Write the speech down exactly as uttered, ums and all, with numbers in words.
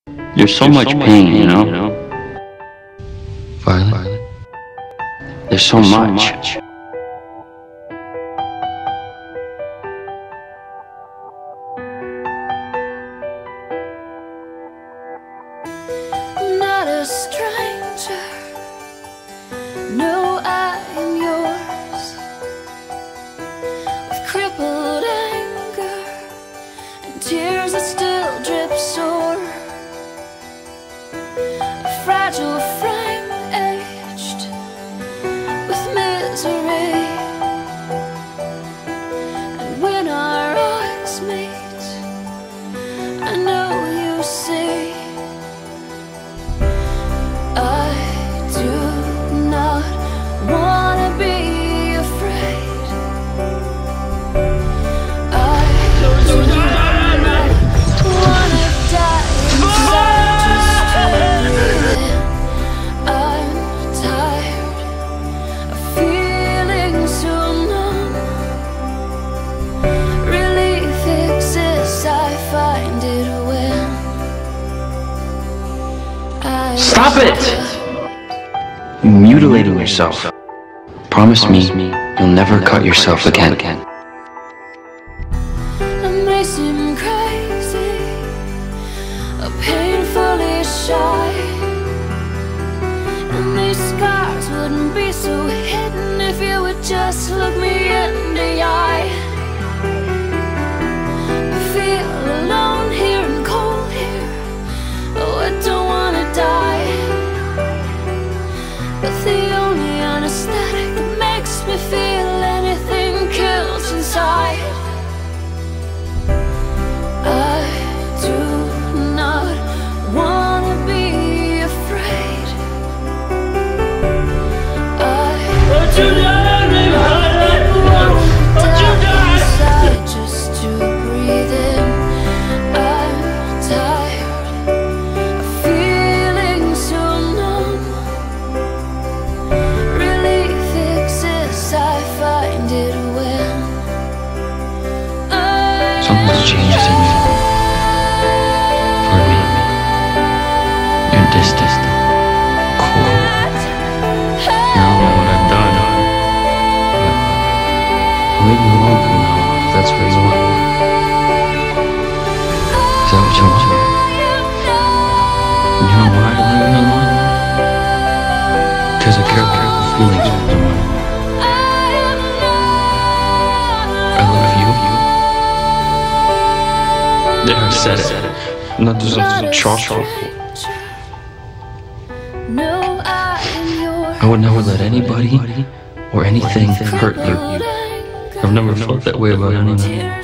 There's so much pain, you know? Violet, there's so much. Not a stranger, no, I am yours. With crippled anger and tears that still drip sore. A fragile frame aged with misery. And when our eyes meet, I know you see. Stop it! You're mutilating yourself. Promise me you'll never cut yourself again. I may seem crazy, or painfully shy, and these scars wouldn't be so hidden if you would just look me in the eye. I feel alone here and cold here. Oh, I don't wanna die, but the only anesthetic that makes me feel anything kills inside. I do not wanna be afraid. I Won't you let me Won't you die inside just to breathe in. I'm tired of feeling so numb. Relief exists, I find it when I Something's changed in you. For me. You're distant, cold. You don't know what I've done. But I'll leave you alone for now, if that's what you want. Is that what you want? You know why I leave you alone? Because I care about the feelings of the one. I love you. There, I said it. Not just a chalk. No, I am yours. I would never let anybody or anything hurt you. I've never felt that way about anyone.